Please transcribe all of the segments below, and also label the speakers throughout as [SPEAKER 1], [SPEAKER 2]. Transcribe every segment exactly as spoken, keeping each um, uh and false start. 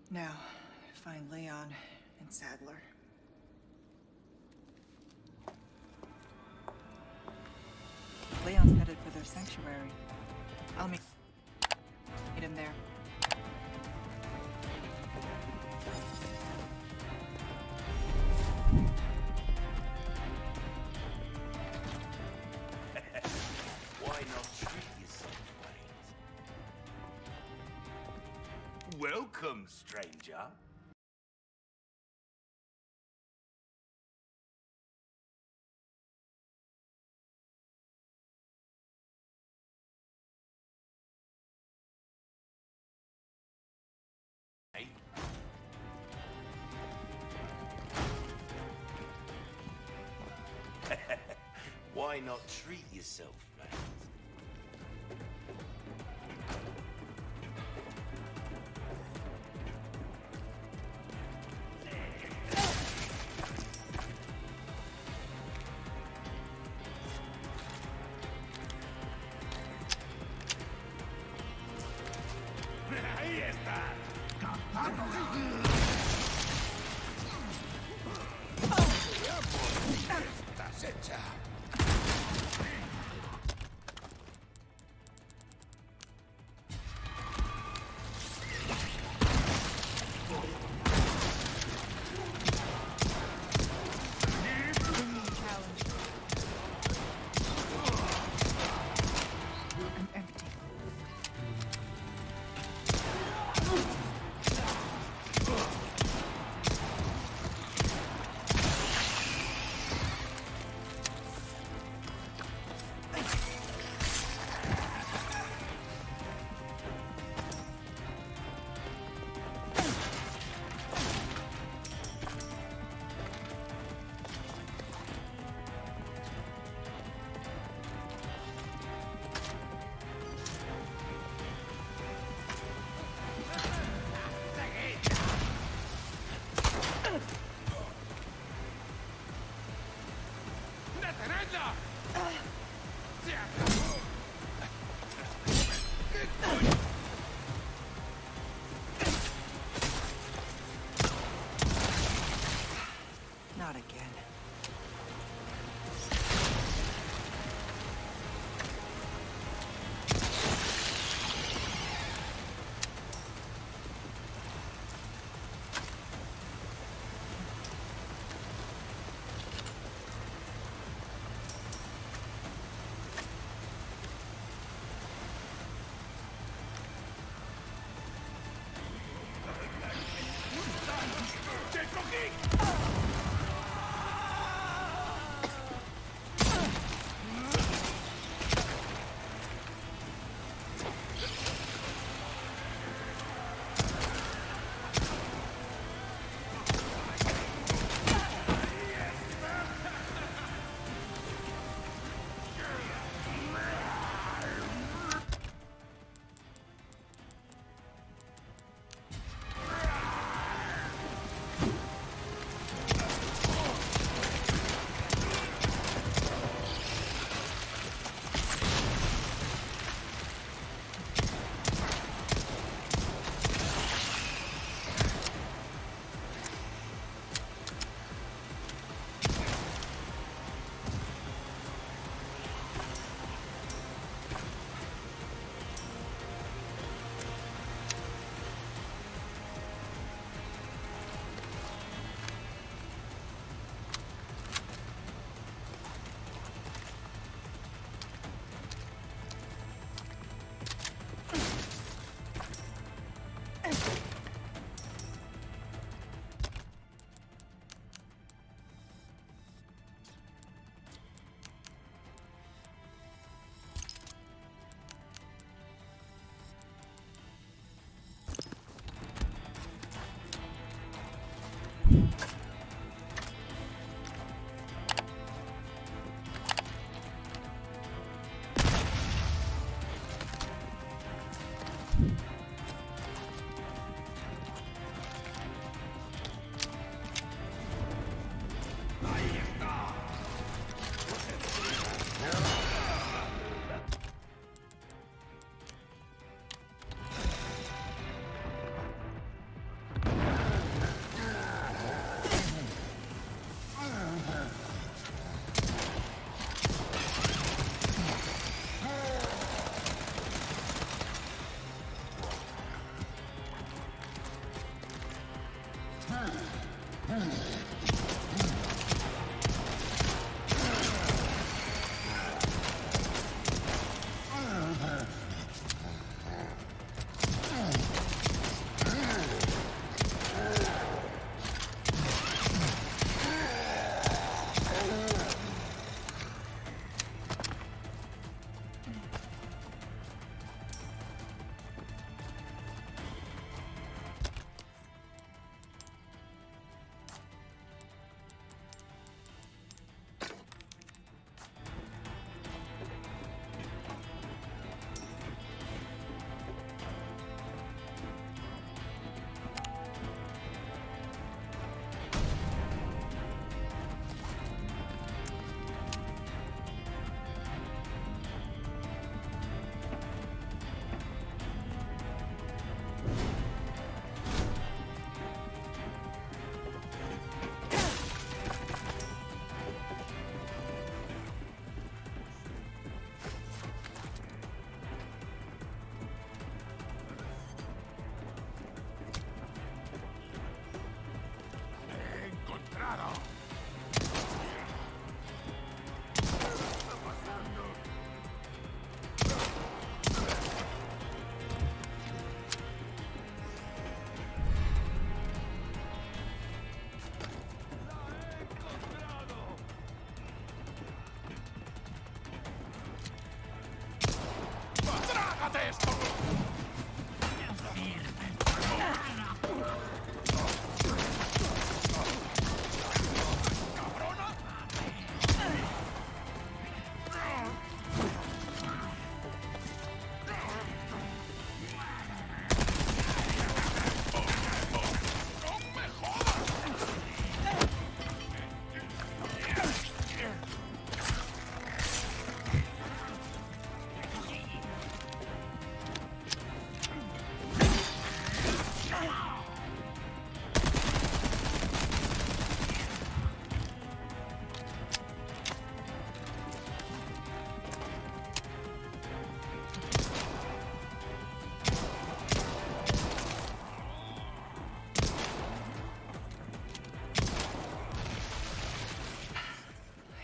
[SPEAKER 1] Now, find Leon and Sadler. Leon's headed for their sanctuary. I'll meet him there.
[SPEAKER 2] Why not treat yourself, mate? Welcome, stranger. Why not treat yourself, mate? Ahí está. Estás hecha.
[SPEAKER 1] Not again.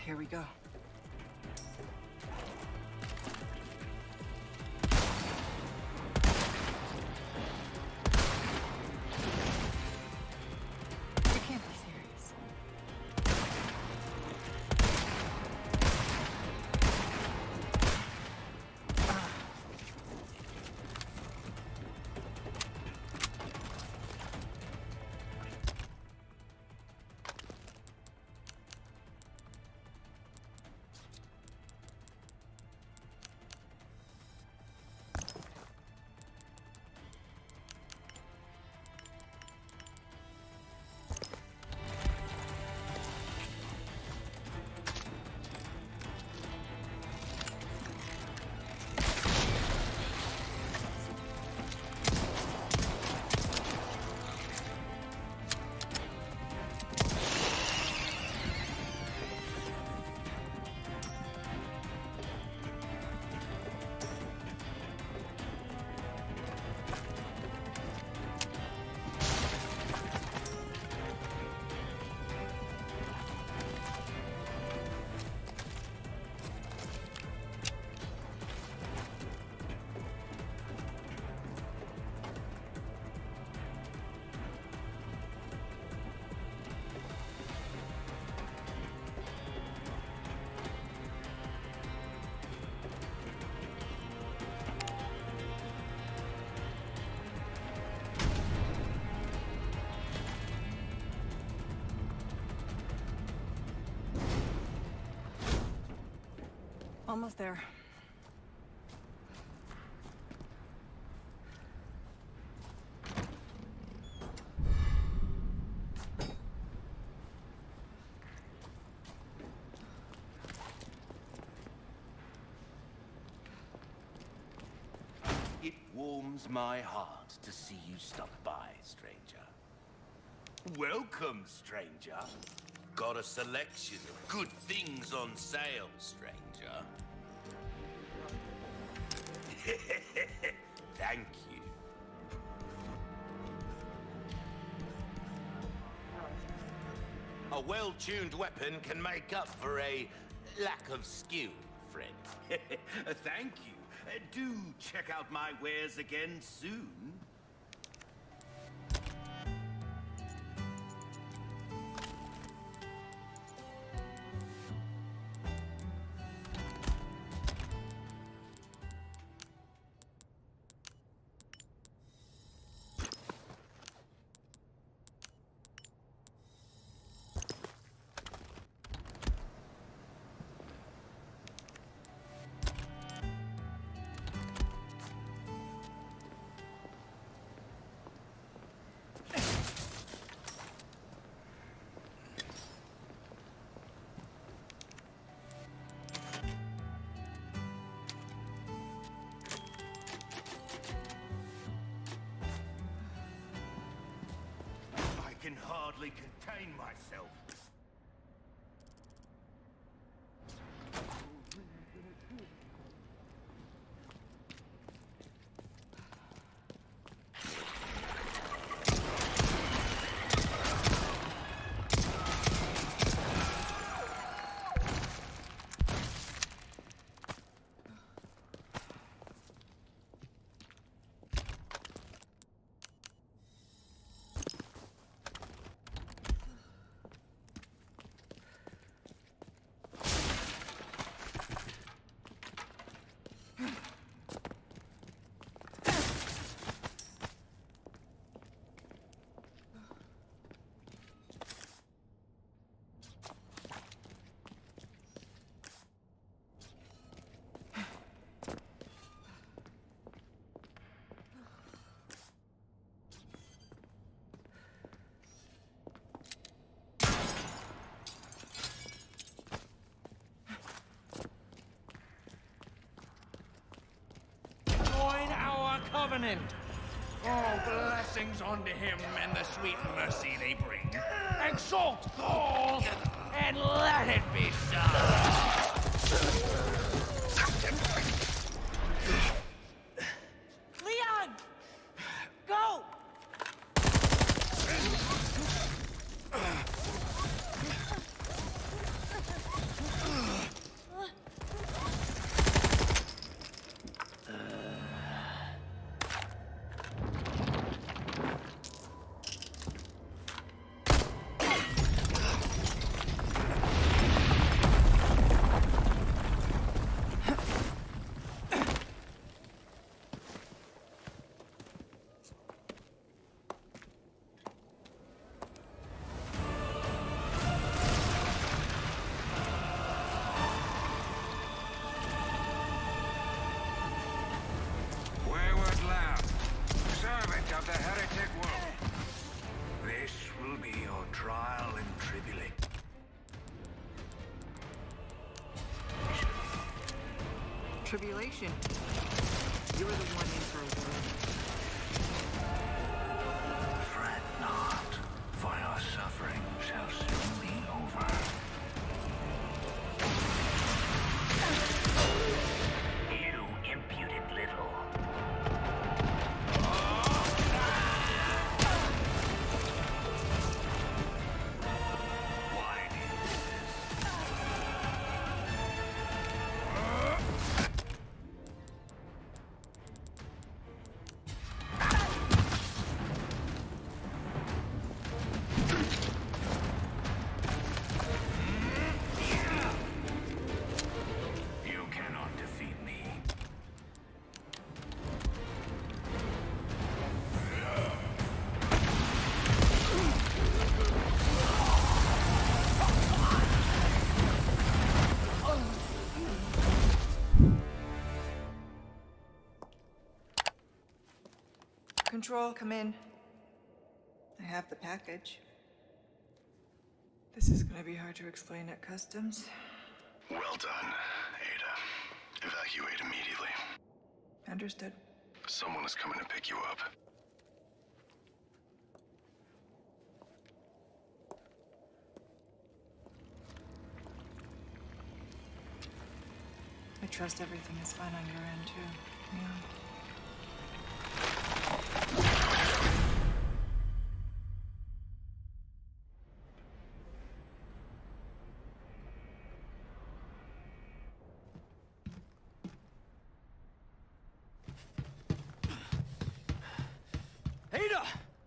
[SPEAKER 1] Here we go. You can't be serious. Ah. Almost there.
[SPEAKER 2] It warms my heart to see you stop by, stranger. Welcome, stranger. Got a selection of good things on sale, stranger. Thank you. A well-tuned weapon can make up for a lack of skill, friend. Thank you. Uh, do check out my wares again soon. I can hardly contain myself.
[SPEAKER 3] Covenant. Oh, blessings unto him and the sweet mercy they bring. Exalt all, and let it be so.
[SPEAKER 1] Leon! Go! Tribulation. You were the one in for a whirl.
[SPEAKER 4] Fret not, for your suffering shall soon be over. You imputed little. Why do this? You cannot defeat me.
[SPEAKER 1] Control, come in. I have the package. This is gonna be hard to explain at customs.
[SPEAKER 5] Well done, Ada. Evacuate immediately.
[SPEAKER 1] Understood.
[SPEAKER 5] Someone is coming to pick you up.
[SPEAKER 1] I trust everything is fine on your end, too. Yeah.
[SPEAKER 3] Ada!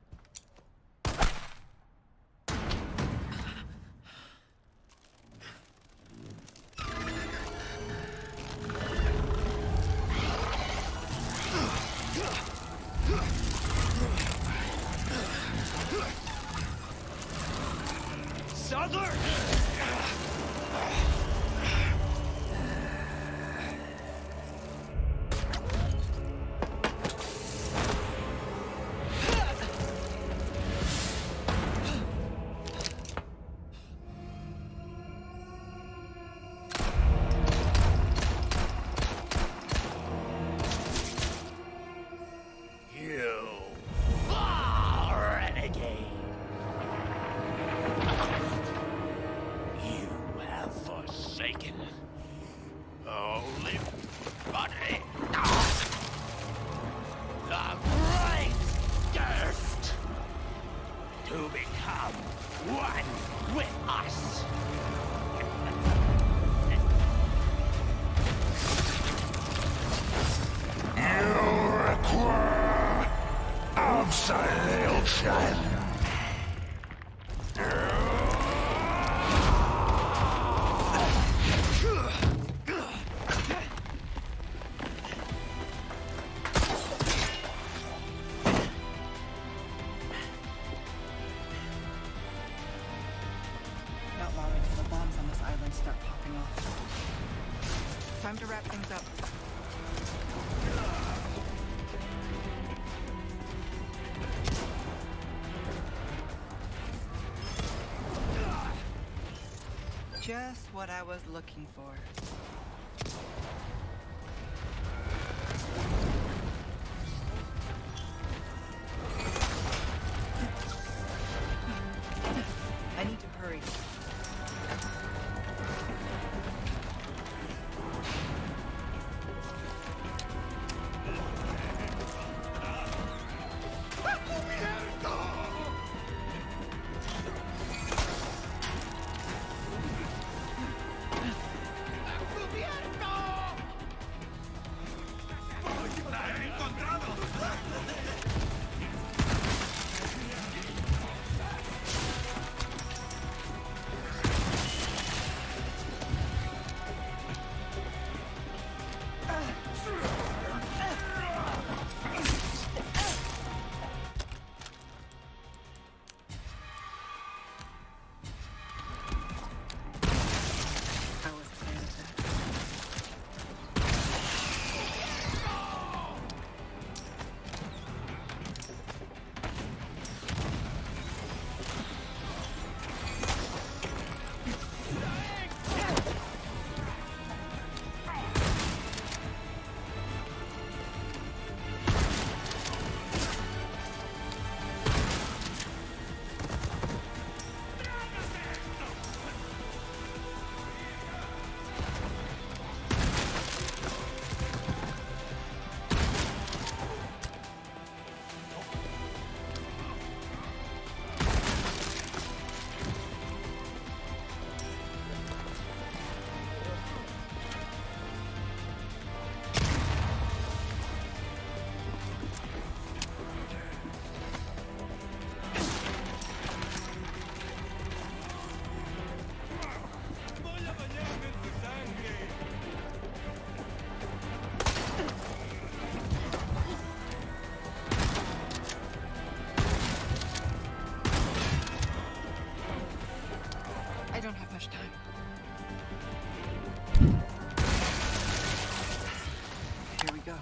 [SPEAKER 3] Sadler! You are renegade. You have forsaken holy body. The great gift to become one with us. You require absolution.
[SPEAKER 1] Not long until the bombs on this island start popping off. Time to wrap things up. Just what I was looking for. I need to hurry. have much time. Here we go.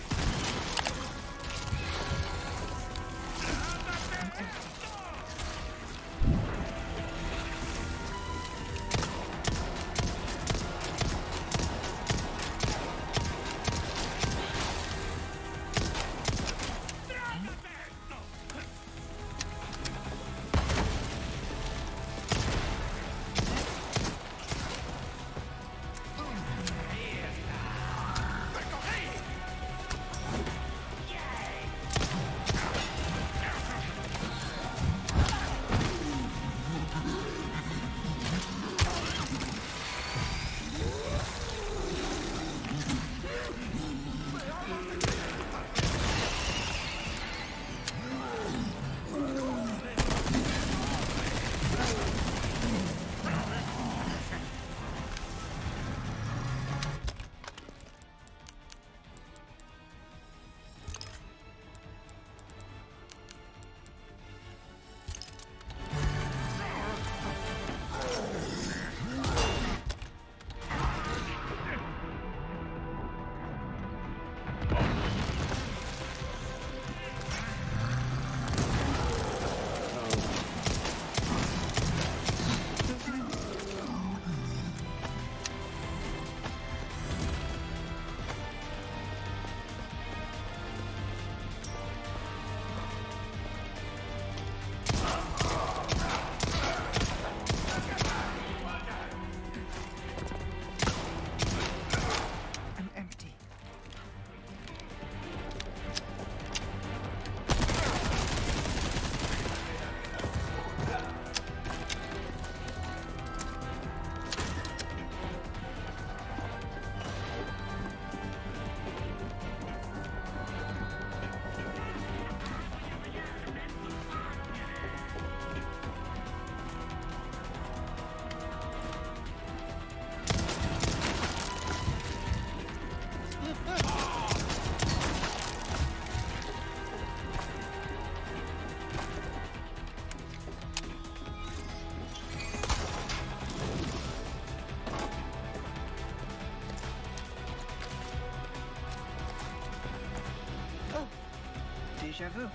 [SPEAKER 1] Deja vu.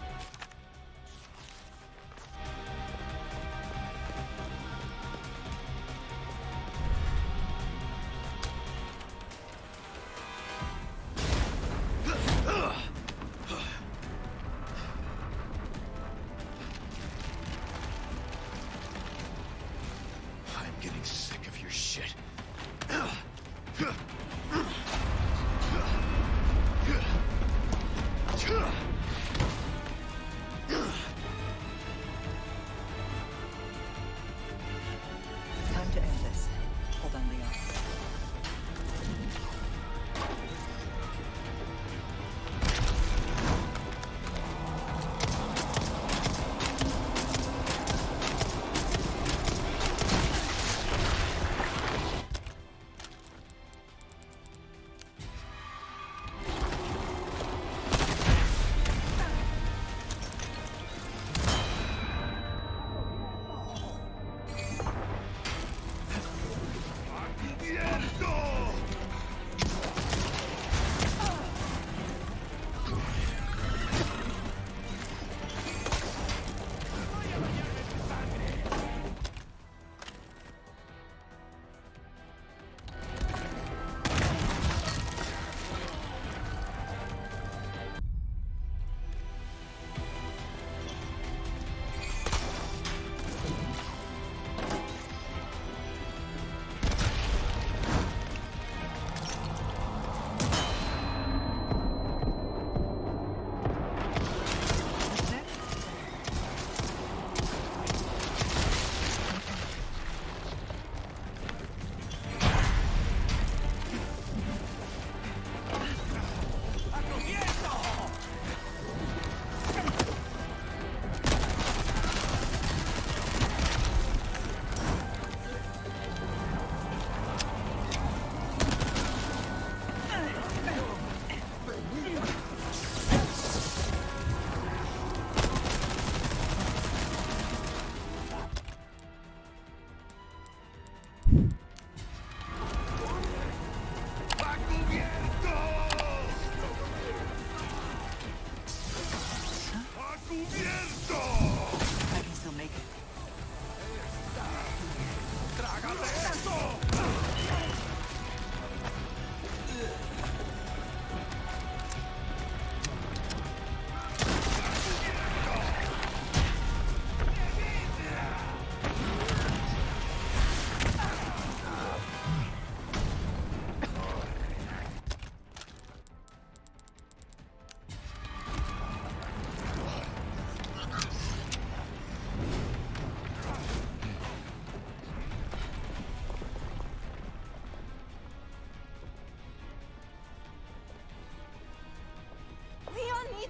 [SPEAKER 3] I'm getting sick of your shit.
[SPEAKER 1] Time to end this. Hold on, Leon.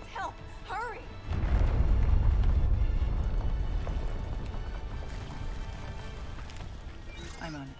[SPEAKER 6] needs help. Hurry!
[SPEAKER 1] I'm on it.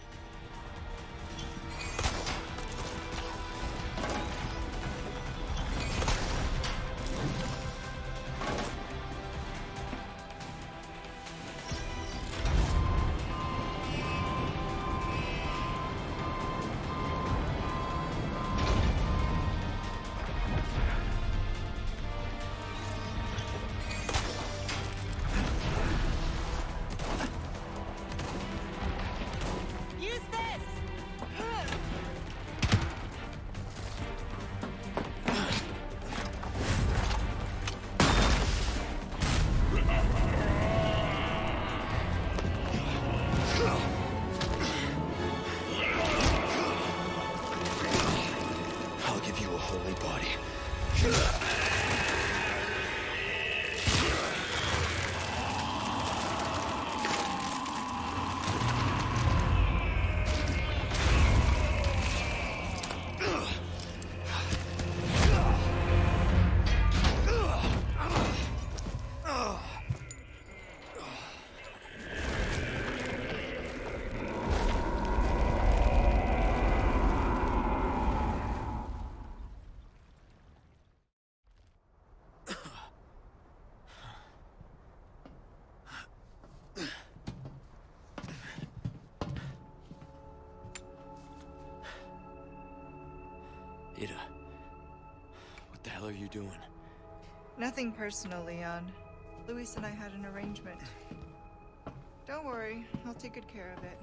[SPEAKER 7] Ada, what the hell are you doing?
[SPEAKER 1] Nothing personal, Leon. Luis and I had an arrangement. Don't worry, I'll take good care of it.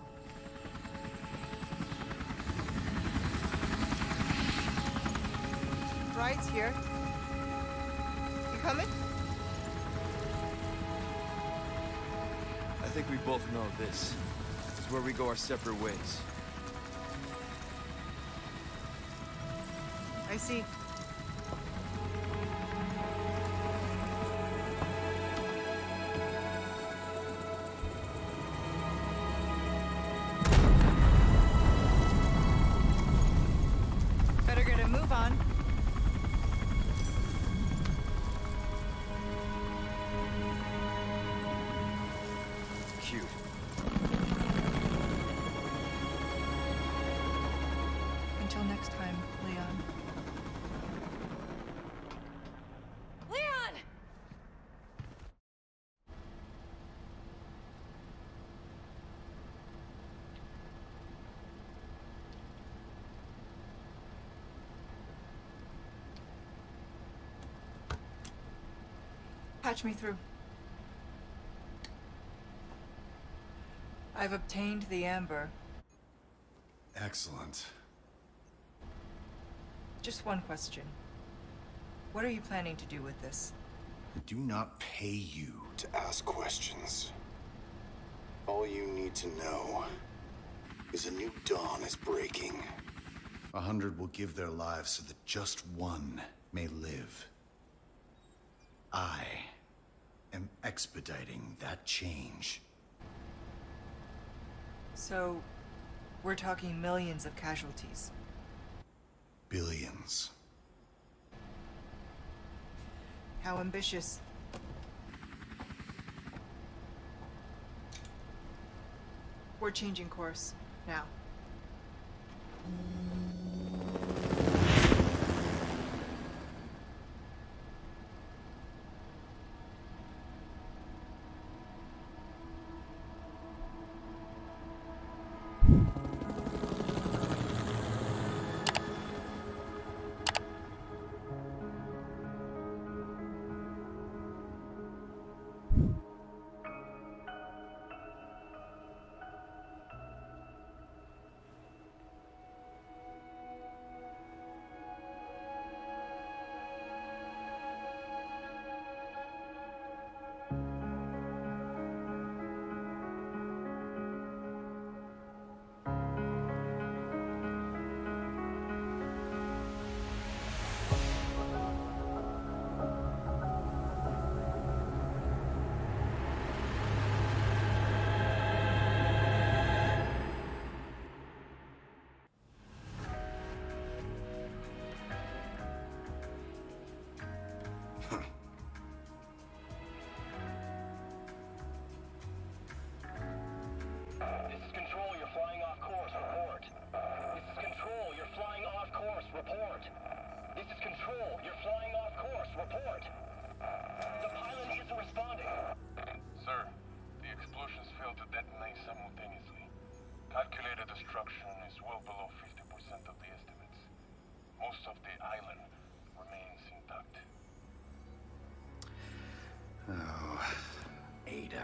[SPEAKER 1] Ride's here. You coming?
[SPEAKER 7] I think we both know this is where we go our separate ways.
[SPEAKER 1] I see. Better get a move on.
[SPEAKER 7] Cute.
[SPEAKER 1] Until next time, Leon.
[SPEAKER 6] Leon!
[SPEAKER 1] Patch me through. I've obtained the amber.
[SPEAKER 5] Excellent.
[SPEAKER 1] Just one question. What are you planning to do with this?
[SPEAKER 5] I do not pay you to ask questions. All you need to know is a new dawn is breaking. A hundred will give their lives so that just one may live. I am expediting that change.
[SPEAKER 1] So, we're talking millions of casualties.
[SPEAKER 5] Billions.
[SPEAKER 1] How ambitious. We're changing course, now.
[SPEAKER 8] This is Control. You're flying off course. Report. The pilot isn't responding.
[SPEAKER 9] Sir, the explosions failed to detonate simultaneously. Calculated destruction is well below fifty percent of the estimates. Most of the island remains intact.
[SPEAKER 5] Oh, Ada.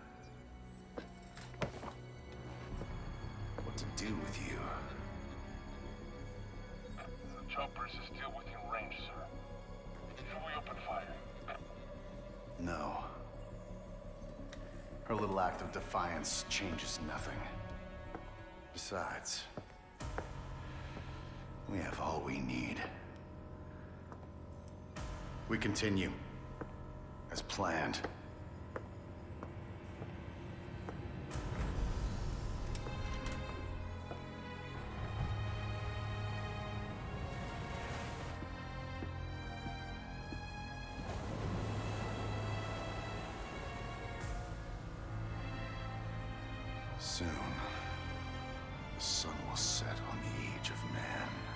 [SPEAKER 5] What to do with you?
[SPEAKER 9] The choppers is still within range, sir. Should we open fire?
[SPEAKER 5] No. Her little act of defiance changes nothing. Besides, we have all we need. We continue, as planned. Soon, the sun will set on the age of man.